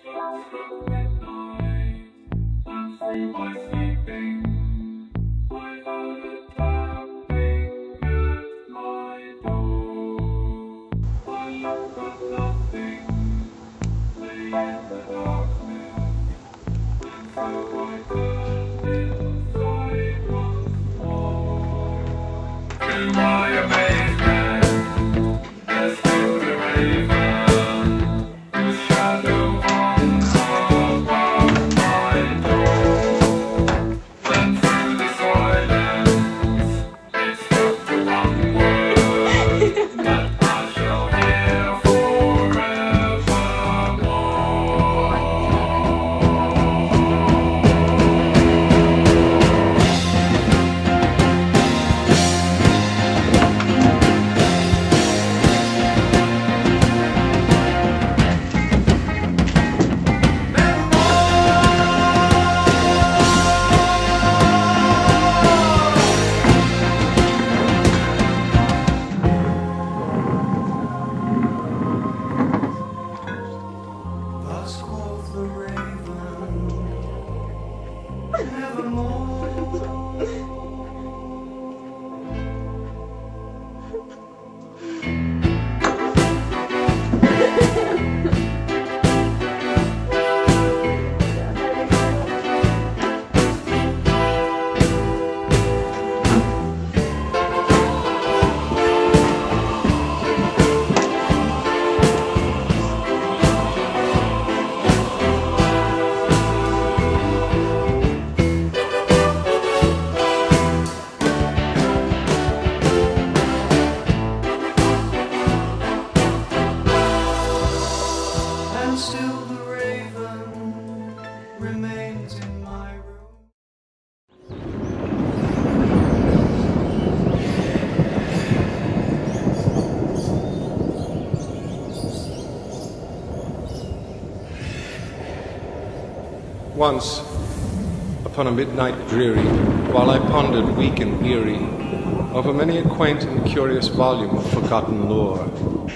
Once, upon a midnight dreary, while I pondered weak and weary over many a quaint and curious volume of forgotten lore,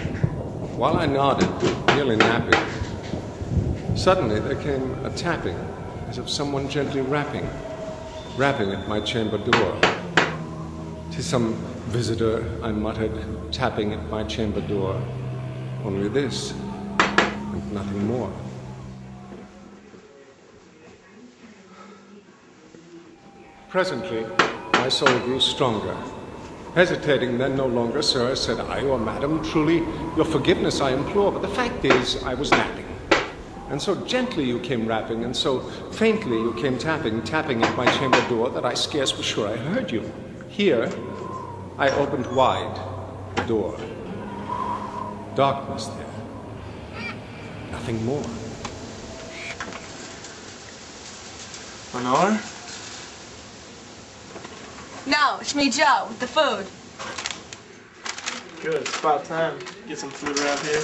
while I nodded, nearly napping, suddenly there came a tapping, as of someone gently rapping at my chamber door. "'Tis some visitor," I muttered, tapping at my chamber door. "Only this, and nothing more." Presently, my soul grew stronger. Hesitating then no longer, "Sir," said I, "or madam, truly your forgiveness I implore, but the fact is I was napping. And so gently you came rapping, and so faintly you came tapping at my chamber door, that I scarce was sure I heard you. Here, I opened wide the door. Darkness there. Nothing more." Lenore? No, it's me, Joe, with the food. Good, it's about time. Get some food around here.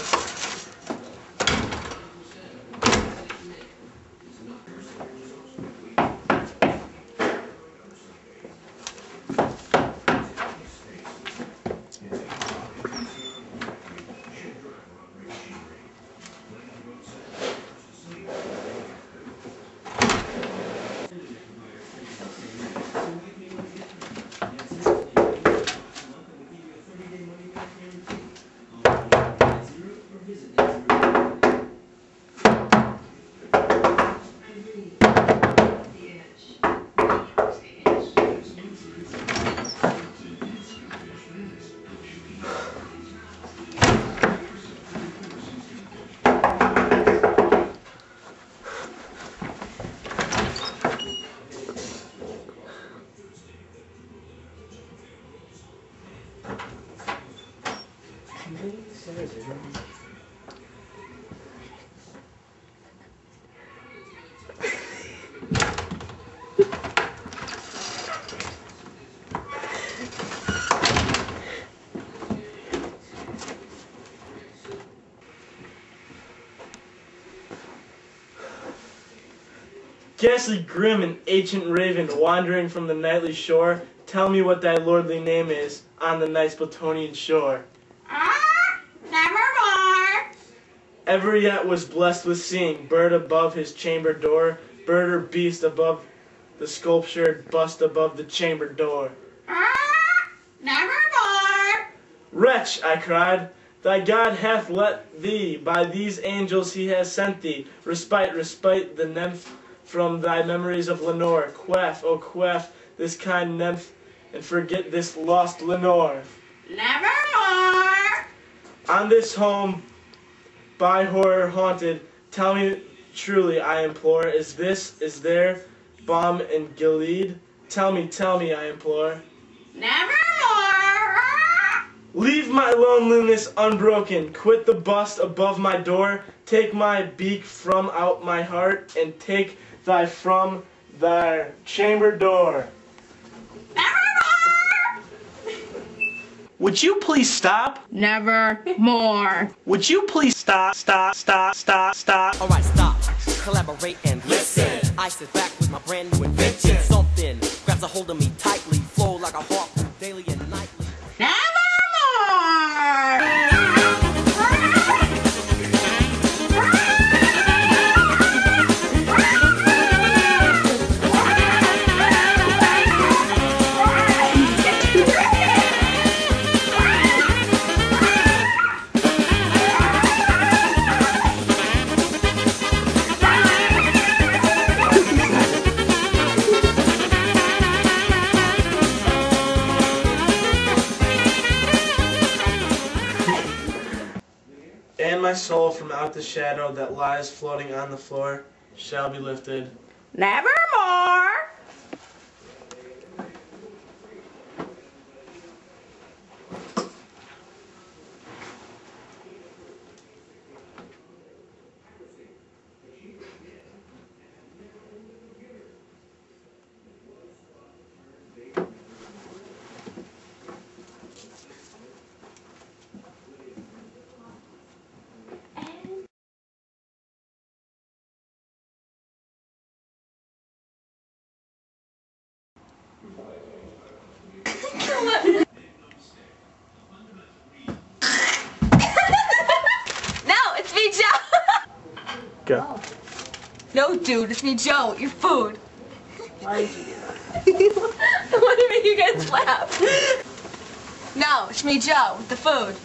Ghastly grim and ancient raven wandering from the nightly shore, tell me what thy lordly name is on the nice Platonian shore. Nevermore. ever yet was blessed with seeing. Bird above his chamber door, bird or beast above the sculptured bust above the chamber door. Nevermore! Wretch, I cried, thy God hath let thee, by these angels he has sent thee, respite the nymph from thy memories of Lenore. Quaff, oh quaff, this kind nymph, and forget this lost Lenore. Nevermore! On this home, by horror haunted, tell me truly, I implore, is there balm in Gilead? Tell me, I implore. Nevermore! Leave my loneliness unbroken, quit the bust above my door, take my beak from out my heart, and take thy from thy chamber door. Nevermore! Would you please stop? Nevermore! Would you please stop? Alright, stop, collaborate and listen. I sit back with my brand new invention. Something grabs a hold of me tightly, flow like a harpoon daily and nightly. Nevermore! And my soul from out the shadow that lies floating on the floor shall be lifted. Nevermore! No, it's me, Joe. Go. No, dude, it's me, Joe. Your food. Why did you do that? What do you mean you guys laugh? No, it's me, Joe, with the food.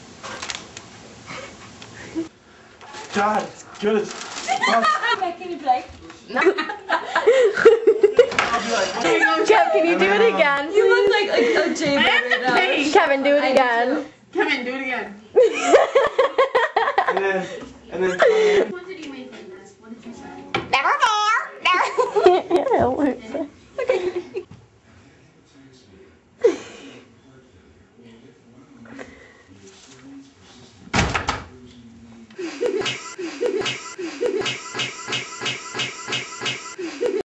God, it's good as fuck. Can you be like, no? Kev, can you do it again? You look like a J Baby now. Kevin, do it again. Kevin, do it again. And then What did you make in this? What did you say? Nevermore.